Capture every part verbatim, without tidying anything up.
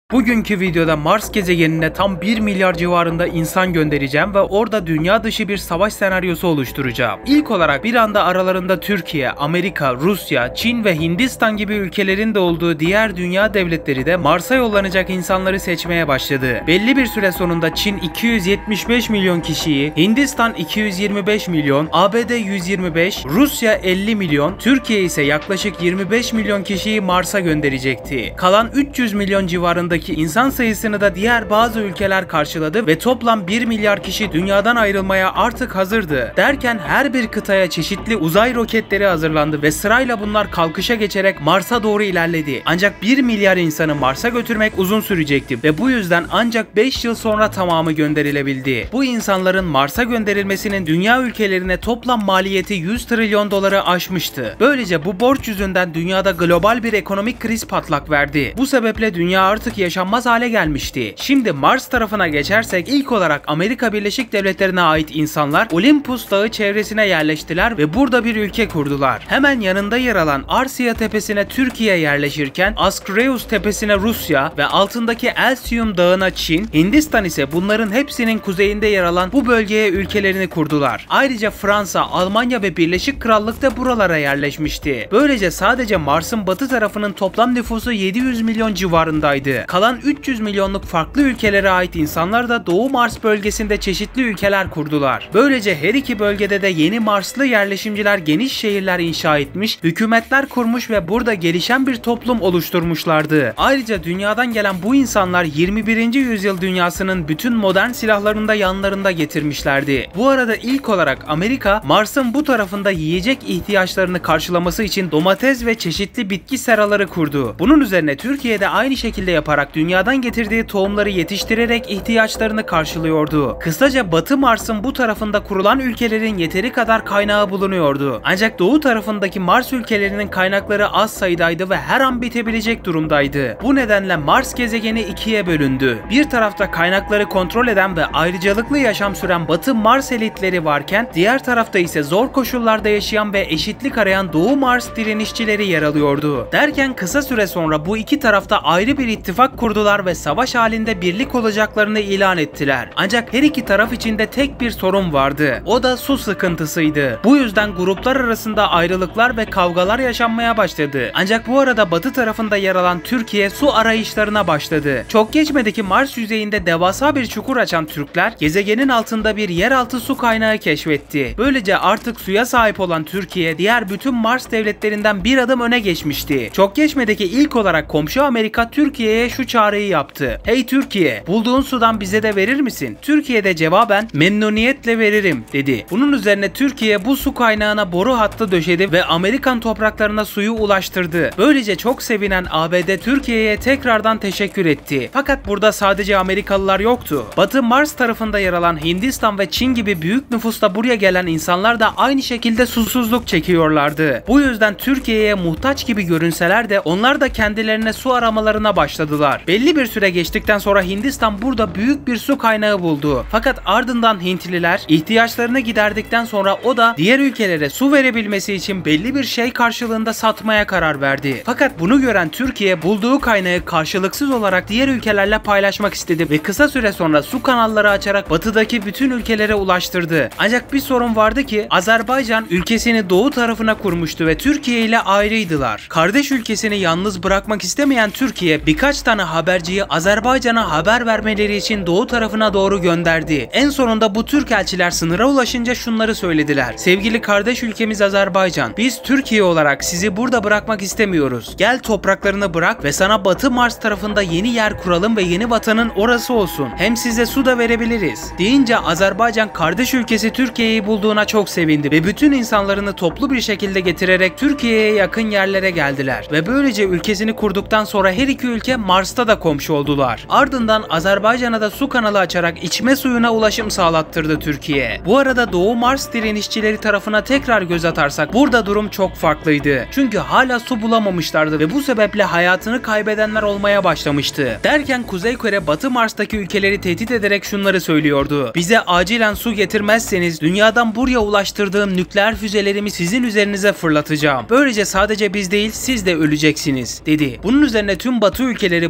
Bugünkü videoda Mars gezegenine tam bir milyar civarında insan göndereceğim ve orada dünya dışı bir savaş senaryosu oluşturacağım. İlk olarak bir anda aralarında Türkiye, Amerika, Rusya, Çin ve Hindistan gibi ülkelerin de olduğu diğer dünya devletleri de Mars'a yollanacak insanları seçmeye başladı. Belli bir süre sonunda Çin iki yüz yetmiş beş milyon kişiyi, Hindistan iki yüz yirmi beş milyon, A B D yüz yirmi beş, Rusya elli milyon, Türkiye ise yaklaşık yirmi beş milyon kişiyi Mars'a gönderecekti. Kalan üç yüz milyon civarındaki insan sayısını da diğer bazı ülkeler karşıladı ve toplam bir milyar kişi dünyadan ayrılmaya artık hazırdı. Derken her bir kıtaya çeşitli uzay roketleri hazırlandı ve sırayla bunlar kalkışa geçerek Mars'a doğru ilerledi. Ancak bir milyar insanı Mars'a götürmek uzun sürecekti ve bu yüzden ancak beş yıl sonra tamamı gönderilebildi. Bu insanların Mars'a gönderilmesinin dünya ülkelerine toplam maliyeti yüz trilyon doları aşmıştı. Böylece bu borç yüzünden dünyada global bir ekonomik kriz patlak verdi. Bu sebeple dünya artık yaşanmaz hale gelmişti. Şimdi Mars tarafına geçersek ilk olarak Amerika Birleşik Devletleri'ne ait insanlar Olympus Dağı çevresine yerleştiler ve burada bir ülke kurdular. Hemen yanında yer alan Arsya Tepesi'ne Türkiye yerleşirken Askreus Tepesi'ne Rusya ve altındaki Elysium Dağı'na Çin, Hindistan ise bunların hepsinin kuzeyinde yer alan bu bölgeye ülkelerini kurdular. Ayrıca Fransa, Almanya ve Birleşik Krallık da buralara yerleşmişti. Böylece sadece Mars'ın batı tarafının toplam nüfusu yedi yüz milyon civarındaydı. Kalan üç yüz milyonluk farklı ülkelere ait insanlar da Doğu Mars bölgesinde çeşitli ülkeler kurdular. Böylece her iki bölgede de yeni Marslı yerleşimciler geniş şehirler inşa etmiş, hükümetler kurmuş ve burada gelişen bir toplum oluşturmuşlardı. Ayrıca dünyadan gelen bu insanlar yirmi birinci yüzyıl dünyasının bütün modern silahlarını da yanlarında getirmişlerdi. Bu arada ilk olarak Amerika, Mars'ın bu tarafında yiyecek ihtiyaçlarını karşılaması için domates ve çeşitli bitki seraları kurdu. Bunun üzerine Türkiye de aynı şekilde yaparak dünyadan getirdiği tohumları yetiştirerek ihtiyaçlarını karşılıyordu. Kısaca Batı Mars'ın bu tarafında kurulan ülkelerin yeteri kadar kaynağı bulunuyordu. Ancak Doğu tarafındaki Mars ülkelerinin kaynakları az sayıdaydı ve her an bitebilecek durumdaydı. Bu nedenle Mars gezegeni ikiye bölündü. Bir tarafta kaynakları kontrol eden ve ayrıcalıklı yaşam süren Batı Mars elitleri varken diğer tarafta ise zor koşullarda yaşayan ve eşitlik arayan Doğu Mars direnişçileri yer alıyordu. Derken kısa süre sonra bu iki tarafta ayrı bir ittifak kurdular ve savaş halinde birlik olacaklarını ilan ettiler. Ancak her iki taraf içinde tek bir sorun vardı. O da su sıkıntısıydı. Bu yüzden gruplar arasında ayrılıklar ve kavgalar yaşanmaya başladı. Ancak bu arada batı tarafında yer alan Türkiye su arayışlarına başladı. Çok geçmedi ki Mars yüzeyinde devasa bir çukur açan Türkler gezegenin altında bir yeraltı su kaynağı keşfetti. Böylece artık suya sahip olan Türkiye diğer bütün Mars devletlerinden bir adım öne geçmişti. Çok geçmedi ki ilk olarak komşu Amerika Türkiye'ye şu çağrıyı yaptı. Hey Türkiye, bulduğun sudan bize de verir misin? Türkiye de cevaben memnuniyetle veririm dedi. Bunun üzerine Türkiye bu su kaynağına boru hattı döşedi ve Amerikan topraklarına suyu ulaştırdı. Böylece çok sevinen A B D Türkiye'ye tekrardan teşekkür etti. Fakat burada sadece Amerikalılar yoktu. Batı Mars tarafında yer alan Hindistan ve Çin gibi büyük nüfusla buraya gelen insanlar da aynı şekilde susuzluk çekiyorlardı. Bu yüzden Türkiye'ye muhtaç gibi görünseler de onlar da kendilerine su aramalarına başladılar. Belli bir süre geçtikten sonra Hindistan burada büyük bir su kaynağı buldu. Fakat ardından Hintliler ihtiyaçlarını giderdikten sonra o da diğer ülkelere su verebilmesi için belli bir şey karşılığında satmaya karar verdi. Fakat bunu gören Türkiye bulduğu kaynağı karşılıksız olarak diğer ülkelerle paylaşmak istedi ve kısa süre sonra su kanalları açarak batıdaki bütün ülkelere ulaştırdı. Ancak bir sorun vardı ki Azerbaycan ülkesini doğu tarafına kurmuştu ve Türkiye ile ayrıydılar. Kardeş ülkesini yalnız bırakmak istemeyen Türkiye birkaç tane haberciyi Azerbaycan'a haber vermeleri için doğu tarafına doğru gönderdi. En sonunda bu Türk elçiler sınıra ulaşınca şunları söylediler. Sevgili kardeş ülkemiz Azerbaycan, biz Türkiye olarak sizi burada bırakmak istemiyoruz. Gel topraklarını bırak ve sana Batı Mars tarafında yeni yer kuralım ve yeni vatanın orası olsun. Hem size su da verebiliriz. Deyince Azerbaycan kardeş ülkesi Türkiye'yi bulduğuna çok sevindi ve bütün insanlarını toplu bir şekilde getirerek Türkiye'ye yakın yerlere geldiler. Ve böylece ülkesini kurduktan sonra her iki ülke Mars'ta da komşu oldular. Ardından Azerbaycan'a da su kanalı açarak içme suyuna ulaşım sağlattırdı Türkiye. Bu arada Doğu Mars direnişçileri tarafına tekrar göz atarsak burada durum çok farklıydı. Çünkü hala su bulamamışlardı ve bu sebeple hayatını kaybedenler olmaya başlamıştı. Derken Kuzey Kore Batı Mars'taki ülkeleri tehdit ederek şunları söylüyordu. Bize acilen su getirmezseniz dünyadan buraya ulaştırdığım nükleer füzelerimi sizin üzerinize fırlatacağım. Böylece sadece biz değil siz de öleceksiniz dedi. Bunun üzerine tüm Batı ülkeleri bunu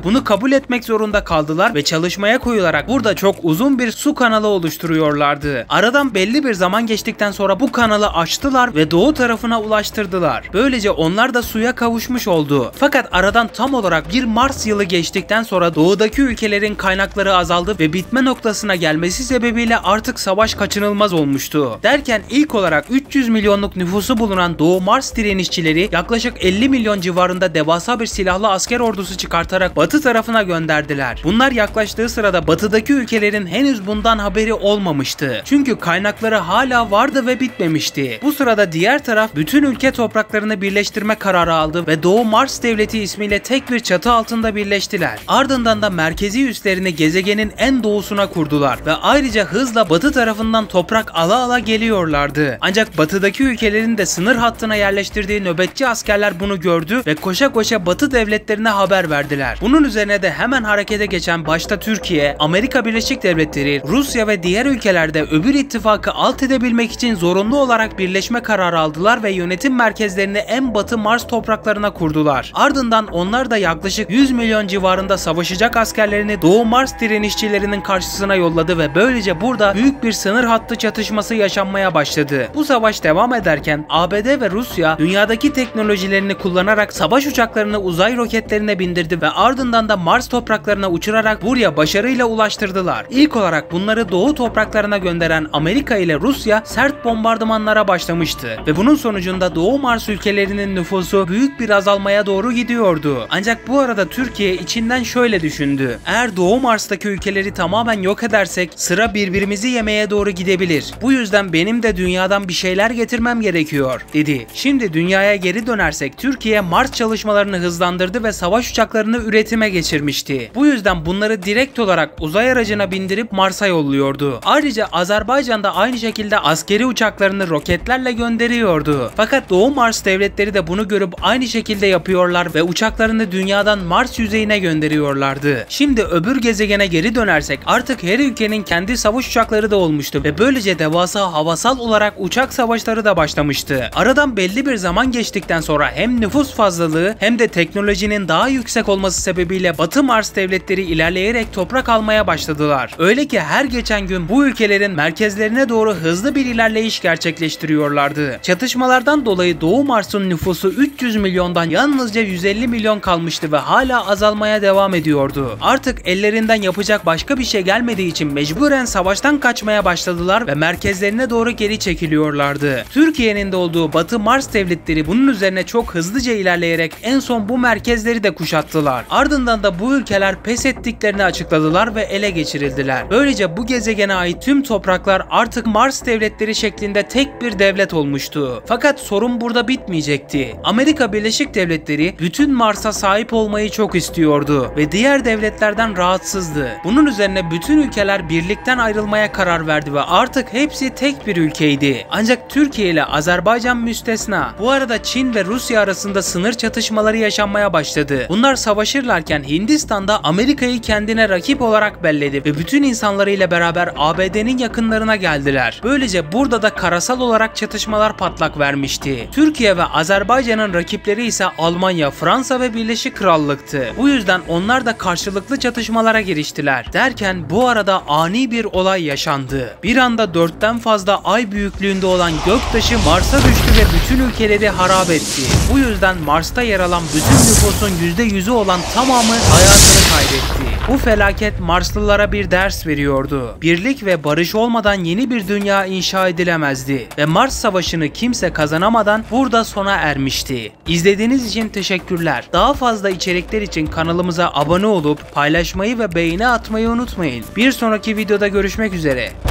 bunu kabul etmek zorunda kaldılar ve çalışmaya koyularak burada çok uzun bir su kanalı oluşturuyorlardı. Aradan belli bir zaman geçtikten sonra bu kanalı açtılar ve doğu tarafına ulaştırdılar. Böylece onlar da suya kavuşmuş oldu. Fakat aradan tam olarak bir Mars yılı geçtikten sonra doğudaki ülkelerin kaynakları azaldı ve bitme noktasına gelmesi sebebiyle artık savaş kaçınılmaz olmuştu. Derken ilk olarak üç yüz milyonluk nüfusu bulunan Doğu Mars direnişçileri yaklaşık elli milyon civarında devasa bir silahlı asker ordusu çıkartarak batı tarafına gönderdiler. Bunlar yaklaştığı sırada batıdaki ülkelerin henüz bundan haberi olmamıştı. Çünkü kaynakları hala vardı ve bitmemişti. Bu sırada diğer taraf bütün ülke topraklarını birleştirme kararı aldı ve Doğu Mars Devleti ismiyle tek bir çatı altında birleştiler. Ardından da merkezi üslerini gezegenin en doğusuna kurdular ve ayrıca hızla batı tarafından toprak ala ala geliyorlardı. Ancak batıdaki ülkelerin de sınır hattına yerleştirdiği nöbetçi askerler bunu gördü ve koşa koşa batı devletlerine haber verdiler. Bunun üzerine de hemen harekete geçen başta Türkiye, Amerika Birleşik Devletleri, Rusya ve diğer ülkelerde öbür ittifakı alt edebilmek için zorunlu olarak birleşme kararı aldılar ve yönetim merkezlerini en batı Mars topraklarına kurdular. Ardından onlar da yaklaşık yüz milyon civarında savaşacak askerlerini Doğu Mars direnişçilerinin karşısına yolladı ve böylece burada büyük bir sınır hattı çatışması yaşanmaya başladı. Bu savaş devam ederken A B D ve Rusya dünyadaki teknolojilerini kullanarak savaş uçaklarını uzay roketlerine bindirdi ve ardından da Mars topraklarına uçurarak buraya başarıyla ulaştırdılar. İlk olarak bunları doğu topraklarına gönderen Amerika ile Rusya sert bombardımanlara başlamıştı ve bunun sonucunda Doğu Mars ülkelerinin nüfusu büyük bir azalmaya doğru gidiyordu. Ancak bu arada Türkiye içinden şöyle düşündü: eğer Doğu Mars'taki ülkeleri tamamen yok edersek sıra birbirimizi yemeye doğru gidebilir. Bu yüzden benim de dünyadan bir şeyler getirmem gerekiyor, dedi. Şimdi dünyaya geri dönersek Türkiye Mars çalışmalarını hızlandırdı ve savaş uçaklarını üretime geçirmişti. Bu yüzden bunları direkt olarak uzay aracına bindirip Mars'a yolluyordu. Ayrıca Azerbaycan da aynı şekilde askeri uçaklarını roketlerle gönderiyordu. Fakat Doğu Mars devletleri de bunu görüp aynı şekilde yapıyorlar ve uçaklarını dünyadan Mars yüzeyine gönderiyorlardı. Şimdi öbür gezegene geri dönersek artık her ülkenin kendi savaş uçakları da olmuştu ve böylece devasa havasal olarak uçak savaşları da başlamıştı. Aradan belli bir zaman geçtikten sonra hem nüfus fazlalığı hem de teknolojinin daha yüksek olması sebebiyle Batı Mars devletleri ilerleyerek toprak almaya başladılar. Öyle ki her geçen gün bu ülkelerin merkezlerine doğru hızlı bir ilerleyiş gerçekleştiriyorlardı. Çatışmalardan dolayı Doğu Mars'ın nüfusu üç yüz milyondan yalnızca yüz elli milyon kalmıştı ve hala azalmaya devam ediyordu. Artık ellerinden yapacak başka bir şey gelmediği için mecburen savaştan kaçmaya başladılar ve merkezlerine doğru geri çekiliyorlardı. Türkiye'nin de olduğu Batı Mars devletleri bunun üzerine çok hızlıca ilerleyerek en son bu merkezleri de kuşattılar. Ardından da bu ülkeler pes ettiklerini açıkladılar ve ele geçirildiler. Böylece bu gezegene ait tüm topraklar artık Mars devletleri şeklinde tek bir devlet olmuştu. Fakat sorun burada bitmeyecekti. Amerika Birleşik Devletleri bütün Mars'a sahip olmayı çok istiyordu ve diğer devletlerden rahatsızdı. Bunun üzerine bütün ülkeler birlikten ayrılmaya karar verdi ve artık hepsi tek bir ülkeydi. Ancak Türkiye ile Azerbaycan müstesna. Bu arada Çin ve Rusya arasında sınır çatışmaları yaşanmaya başladı. Bunlar savaşırlarken Hindistan'da Amerika'yı kendine rakip olarak belledi ve bütün insanlarıyla beraber A B D'nin yakınlarına geldiler. Böylece burada da karasal olarak çatışmalar patlak vermişti. Türkiye ve Azerbaycan'ın rakipleri ise Almanya, Fransa ve Birleşik Krallık'tı. Bu yüzden onlar da karşılıklı çatışmalara giriştiler. Derken bu arada ani bir olay yaşandı. Bir anda dörtten fazla ay büyüklüğünde olan göktaşı Mars'a düştü ve bütün ülkeleri harap etti. Bu yüzden Mars'ta yer alan bütün nüfusun yüzde yüzü olan tamamı hayatını kaybetti. Bu felaket Marslılara bir ders veriyordu. Birlik ve barış olmadan yeni bir dünya inşa edilemezdi ve Mars Savaşı'nı kimse kazanamadan burada sona ermişti. İzlediğiniz için teşekkürler. Daha fazla içerikler için kanalımıza abone olup paylaşmayı ve beğeni atmayı unutmayın. Bir sonraki videoda görüşmek üzere.